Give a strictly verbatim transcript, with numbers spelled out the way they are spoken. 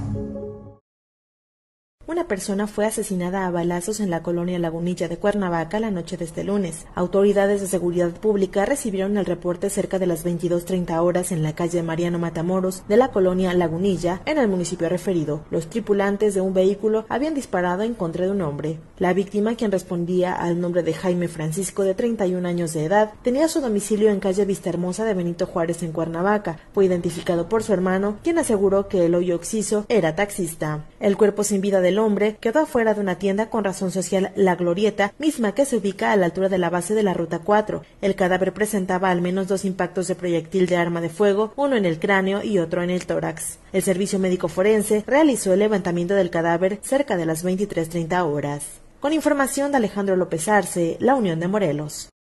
Una persona fue asesinada a balazos en la colonia Lagunilla de Cuernavaca la noche de este lunes. Autoridades de seguridad pública recibieron el reporte cerca de las veintidós treinta horas en la calle Mariano Matamoros de la colonia Lagunilla, en el municipio referido. Los tripulantes de un vehículo habían disparado en contra de un hombre. La víctima, quien respondía al nombre de Jaime Francisco, de treinta y un años de edad, tenía su domicilio en calle Vistahermosa de Benito Juárez en Cuernavaca. Fue identificado por su hermano, quien aseguró que el hoyo Oxiso era taxista. El cuerpo sin vida del hombre quedó afuera de una tienda con razón social La Glorieta, misma que se ubica a la altura de la base de la Ruta cuatro. El cadáver presentaba al menos dos impactos de proyectil de arma de fuego, uno en el cráneo y otro en el tórax. El servicio médico forense realizó el levantamiento del cadáver cerca de las veintitrés treinta horas. Con información de Alejandro López Arce, La Unión de Morelos.